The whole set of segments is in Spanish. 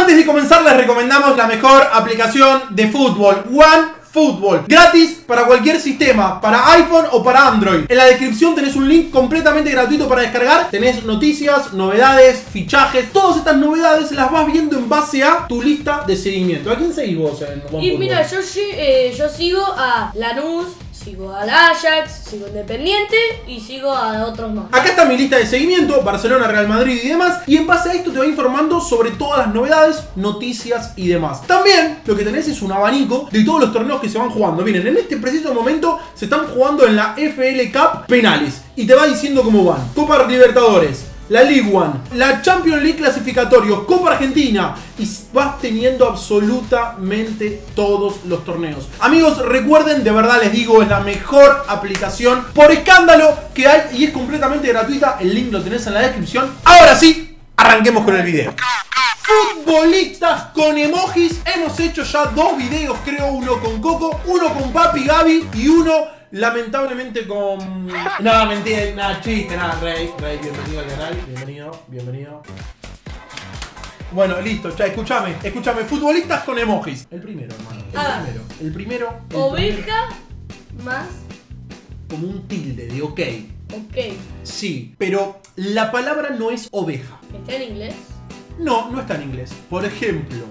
Antes de comenzar les recomendamos la mejor aplicación de fútbol, OneFootball. Gratis para cualquier sistema, para iPhone o para Android. En la descripción tenés un link completamente gratuito para descargar. Tenés noticias, novedades, fichajes. Todas estas novedades las vas viendo en base a tu lista de seguimiento. ¿A quién seguís vos en OneFootball? Y mira, yo sigo a Lanús, sigo al Ajax, sigo a Independiente y sigo a otros más. Acá está mi lista de seguimiento, Barcelona, Real Madrid y demás. Y en base a esto te va informando sobre todas las novedades, noticias y demás. También lo que tenés es un abanico de todos los torneos que se van jugando. Miren, en este preciso momento se están jugando en la FL Cup penales. Y te va diciendo cómo van. Copa Libertadores, la League One, la Champions League clasificatorios, Copa Argentina, y vas teniendo absolutamente todos los torneos. Amigos, recuerden, de verdad les digo, es la mejor aplicación por escándalo que hay y es completamente gratuita. El link lo tenés en la descripción. Ahora sí, arranquemos con el video. Futbolistas con emojis. Hemos hecho ya 2 videos, creo, uno con Coco, uno con Papi Gaby y uno lamentablemente con... No, mentira, nada, chiste, nada, Rey, bienvenido al canal, bienvenido. Bueno, listo, ya, escúchame, futbolistas con emojis. El primero, hermano, el primero. Oveja más... Como un tilde de ok. Ok. Sí, pero la palabra no es oveja. ¿Está en inglés? No, no está en inglés. Por ejemplo...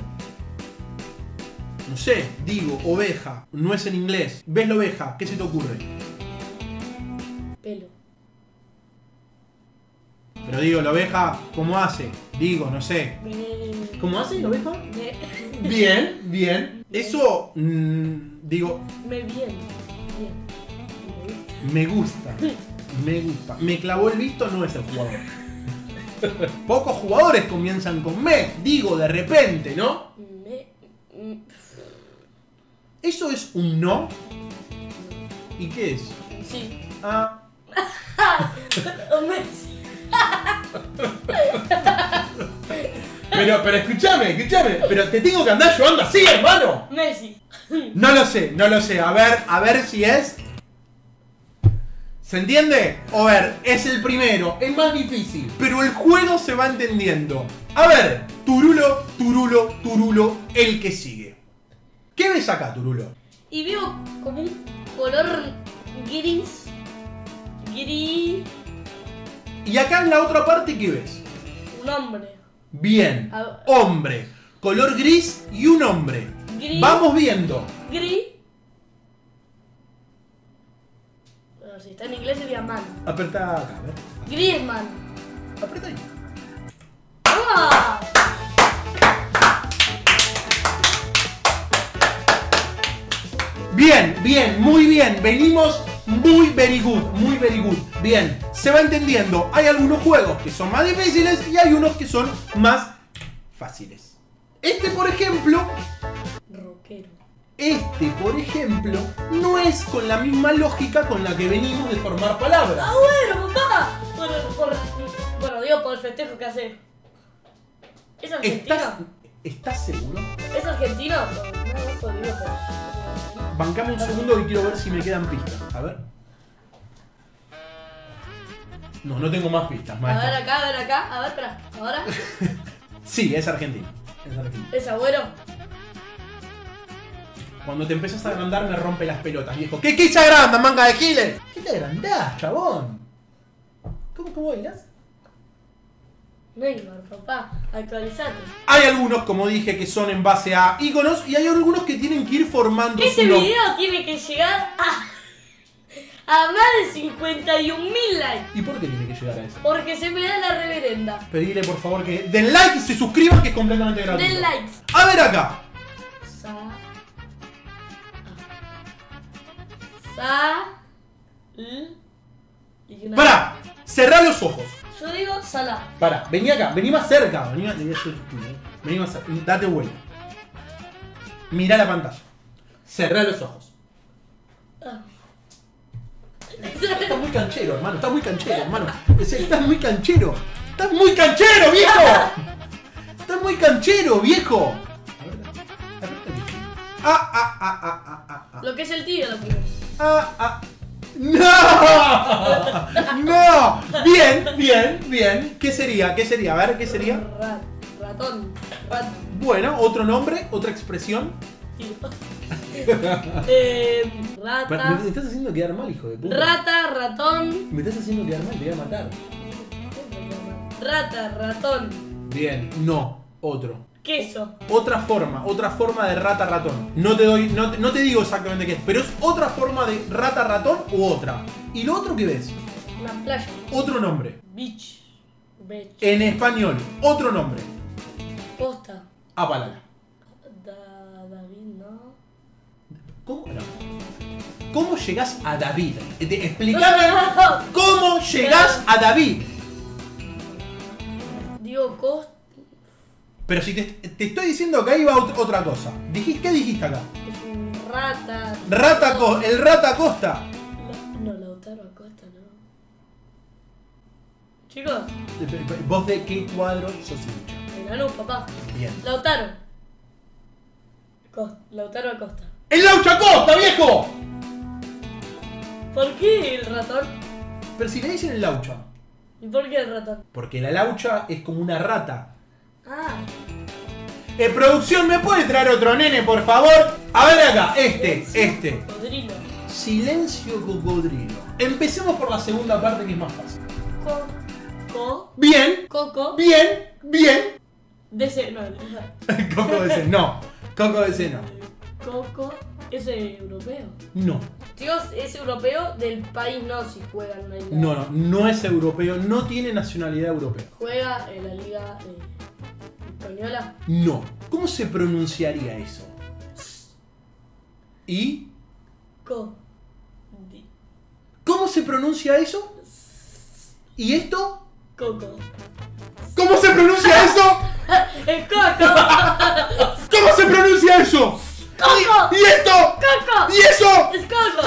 No sé, digo, oveja, no es en inglés. ¿Ves la oveja? ¿Qué se te ocurre? Pelo. Pero digo, la oveja, ¿cómo hace? Digo, no sé. ¿Cómo hace la oveja? Bien. Eso, digo... Me gusta. Me clavó el visto, no es el jugador. Pocos jugadores comienzan con me. Digo, de repente, ¿no? ¿Eso es un no? ¿Y qué es? Sí. Ah. Pero escúchame. Pero te tengo que andar llevando así, hermano. Messi. No lo sé. A ver si es. ¿Se entiende? A ver, es el primero, es más difícil. Pero el juego se va entendiendo. A ver, Turulo, el que sigue. ¿Qué ves acá, Turulo? Y veo como un color gris. Y acá en la otra parte, ¿qué ves? Un hombre. Bien, hombre. Color gris y un hombre. Gris. Vamos viendo. Gris. Bueno, si está en inglés sería man. Apretá acá, a ver. Griezmann. Apretá ahí. ¡Ah! Bien, muy bien. Venimos muy very good. Bien, se va entendiendo. Hay algunos juegos que son más difíciles y hay unos que son más fáciles. Este, por ejemplo, no es con la misma lógica con la que venimos de formar palabras. ¡Ah, bueno, papá! Bueno, digo por el festejo que hace. ¿Es argentino? ¿Estás seguro? ¿Es argentino? No, digo por... Bancame un segundo que quiero ver si me quedan pistas. A ver. No tengo más pistas, maestro. A ver acá. A ver, espera. ¿Ahora? Sí, es argentino. ¿Es Agüero? Cuando te empezás a agrandar me rompe las pelotas, viejo. ¿Qué se agranda, manga de giles? ¿Qué te agrandás, chabón? ¿Cómo bailas? Neymar, papá, actualizate. Hay algunos, como dije, que son en base a iconos y hay algunos que tienen que ir formando Este su nombre. video tiene que llegar a más de 51.000 likes. ¿Y por qué tiene que llegar a eso? Porque se me da la reverenda. Pedile por favor que den like y se suscriban, que es completamente gratuito. Den likes. A ver acá. Pará, cerrá los ojos. Yo digo Salah. Pará, vení acá, vení más cerca. Vení más cerca, date vuelta. Mirá la pantalla. Cerrá los ojos. Estás muy canchero, hermano. Estás muy canchero. Viejo. Estás muy canchero, viejo. Lo que es el tío, lo primero. ¡No! Bien. ¿Qué sería? A ver, ¿qué sería? ratón. Rat. Bueno, otro nombre, otra expresión. Rata. Me estás haciendo quedar mal, hijo de puta. Rata, ratón. Me estás haciendo quedar mal, te voy a matar. Rata, ratón. Bien, no, otro. Queso. Otra forma de rata ratón. No te digo exactamente qué es, pero es otra forma de rata ratón u otra. ¿Y lo otro qué ves? Una playa. Otro nombre. Beach. En español, otro nombre. Costa. Apalala. David, ¿no? ¿Cómo? No. ¿Cómo llegás a David? Explícame cómo llegás a David. Digo Costa. Pero si te estoy diciendo que ahí va otra cosa. ¿Qué dijiste acá? Es un rata. El rata Costa. No, Lautaro Acosta, no. Chicos, ¿Vos de qué cuadro sos hincha? en la luz, papá. Bien. Lautaro. Lautaro Acosta. ¡El Laucha Costa, viejo! ¿Por qué el ratón? Pero si le dicen el Laucha. ¿Y por qué el ratón? Porque la Laucha es como una rata. Ah, Producción, ¿me puede traer otro nene, por favor? A ver acá, este. Cocodrilo. Silencio cocodrilo. Empecemos por la segunda parte que es más fácil. Bien, Coco. bien. DC, no. Coco DC, no. Coco DC no. Coco. ¿Es europeo? No. Chicos, es europeo del país, no si juega en una liga. No es europeo, no tiene nacionalidad europea. ¿Juega en la liga española? No. ¿Cómo se pronunciaría eso? ¿Y? ¿Cómo se pronuncia eso? ¿Y esto? Coco. ¿Cómo se pronuncia eso? ¡Es Coco! ¿Cómo se pronuncia eso? ¡Coco! ¿Y esto? ¡Coco! ¿Y eso? ¡Es Coco!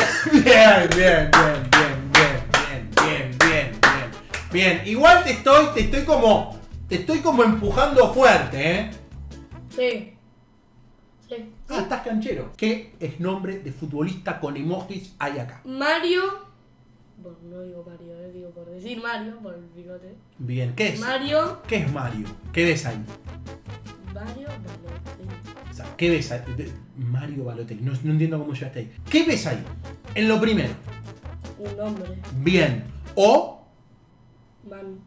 Bien. Igual te estoy como empujando fuerte, ¿eh? Sí. Ah, estás canchero. ¿Qué es nombre de futbolista con emojis hay acá? Mario. Bueno, no digo Mario, digo por decir Mario, por el bigote. Bien, ¿qué es? Mario. ¿Qué es Mario? ¿Qué ves ahí? Mario Balotelli. O sea, ¿qué ves ahí? Mario Balotelli. No entiendo cómo llegaste ahí. ¿Qué ves ahí? En lo primero. Un hombre. Bien. O. Man.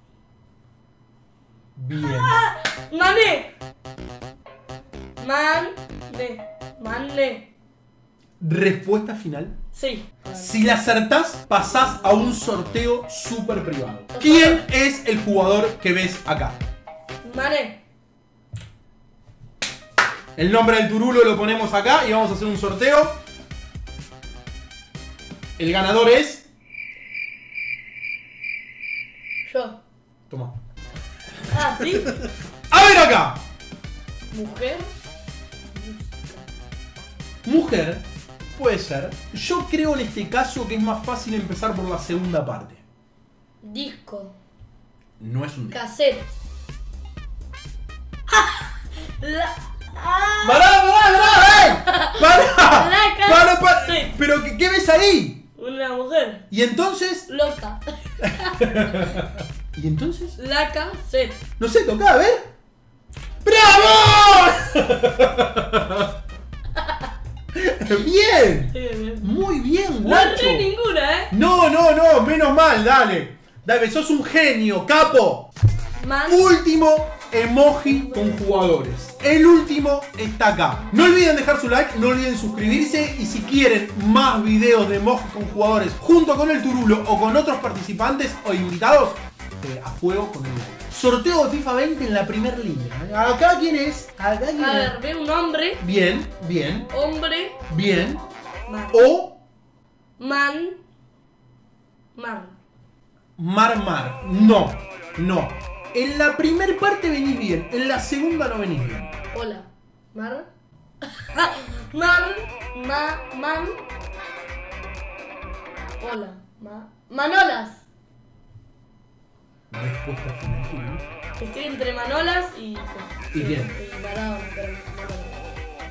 Bien. ¡Mané! Mané. Respuesta final. Sí. Si la acertás, pasás a un sorteo súper privado. ¿Quién es el jugador que ves acá? Mané. El nombre del turulo lo ponemos acá y vamos a hacer un sorteo. El ganador es... Yo. Toma. Ah, ¿sí? A ver acá. Mujer. Mujer, puede ser. Yo creo en este caso que es más fácil empezar por la segunda parte. Disco. No es un disco. Cassette. ¡Para! Sí. ¿Pero qué ves ahí? Una mujer. ¿Y entonces? Loca. ¿Y entonces? La cassette. No sé, toca, a ver. ¡Bravo! Bien. Muy bien, No guacho. erré ninguna, ¿eh? No, menos mal, dale. Dale, sos un genio, capo. Man. Último emoji con jugadores. El último está acá. No olviden dejar su like, no olviden suscribirse. Y si quieren más videos de emojis con jugadores junto con el Turulo o con otros participantes o invitados, a juego con el sorteo de FIFA 20 en la primera línea. ¿Acá quién es? Acá quién A es. ver, ve un hombre. Bien. Hombre. Bien. Man. O Man. Mar. No. En la primera parte venís bien, en la segunda no venís bien. Hola. Mar. Man. Hola. Manolas. Respuesta final, Julio. Estoy entre Manolas y. ¿Y quién? Y Maradona, pero Maradona.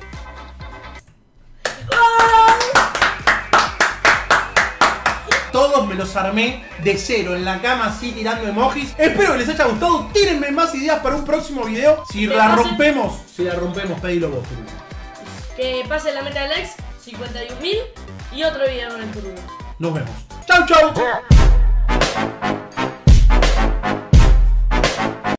Todo todos me los armé de cero en la cama así tirando emojis. Espero que les haya gustado. Tírenme más ideas para un próximo video. Si la rompemos, pedilo vos, Turugo. Que pase la meta de likes, 51.000 y otro video con el Turugo. Nos vemos. Chau, chau.